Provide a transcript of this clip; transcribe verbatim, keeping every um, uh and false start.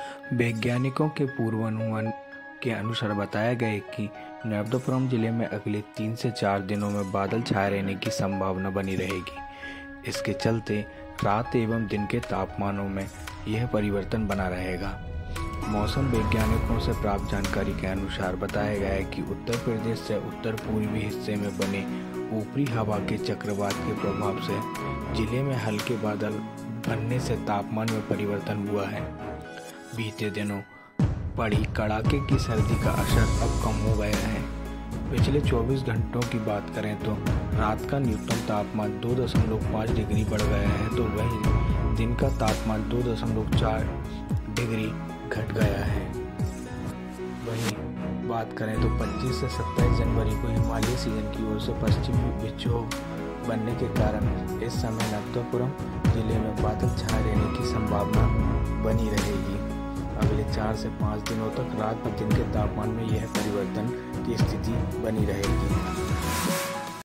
वैज्ञानिकों के पूर्वानुमान के अनुसार बताया गया है कि नर्मदापुरम जिले में अगले तीन से चार दिनों में बादल छाए रहने की संभावना बनी रहेगी। इसके चलते रात एवं दिन के तापमानों में यह परिवर्तन बना रहेगा। मौसम वैज्ञानिकों से प्राप्त जानकारी के अनुसार बताया गया है कि उत्तर प्रदेश से उत्तर पूर्वी हिस्से में बने ऊपरी हवा के चक्रवात के प्रभाव से जिले में हल्के बादल बनने से तापमान में परिवर्तन हुआ है। बीते दिनों पड़ी कड़ाके की सर्दी का असर अब कम हो गया है। पिछले चौबीस घंटों की बात करें तो रात का न्यूनतम तापमान दो दशमलव पाँच डिग्री बढ़ गया है, तो वहीं दिन का तापमान दो दशमलव चार डिग्री घट गया है। वहीं बात करें तो पच्चीस से सत्ताईस जनवरी को हिमालय सीजन की ओर से पश्चिमी विक्षोभ बनने के कारण इस समय नर्मदापुरम जिले में बादल छाए रहने की संभावना बनी रहेगी। अगले चार से पाँच दिनों तक रात व दिन के तापमान में यह परिवर्तन की स्थिति बनी रहेगी।